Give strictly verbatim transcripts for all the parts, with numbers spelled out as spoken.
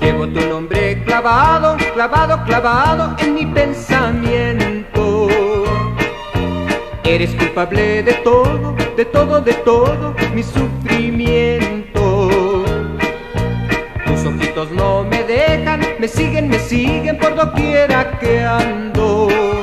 Llevo tu nombre clavado, clavado, clavado en mi pensamiento. Eres culpable de todo, de todo, de todo mi sufrimiento. Tus ojitos no me dejan, me siguen, me siguen por doquiera que ando.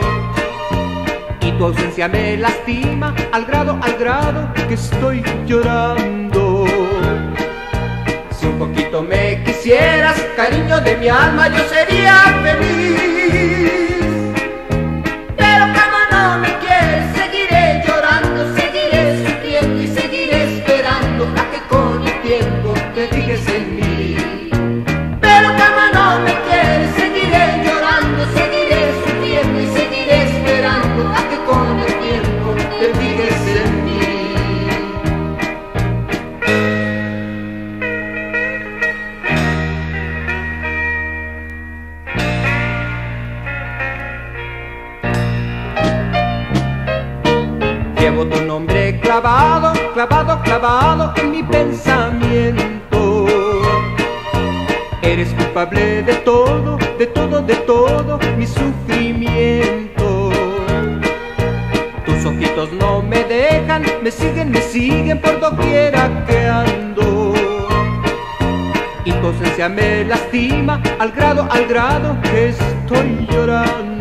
Y tu ausencia me lastima al grado, al grado que estoy llorando. Si un poquito me quisieras, cariño de mi alma, yo sería feliz. Pero como no me quieres, seguiré llorando, seguiré sufriendo y seguiré esperando a que con el tiempo te fijes en mí. Pero como no me quieres, seguiré llorando, seguiré sufriendo y seguiré esperando a que con el tiempo te fijes en mí. Llevo tu nombre clavado, clavado, clavado en mi pensamiento. Eres culpable de todo, de todo, de todo mi sufrimiento. Tus ojitos no me dejan, me siguen, me siguen por doquiera que ando. Y tu ausencia me lastima al grado, al grado que estoy llorando.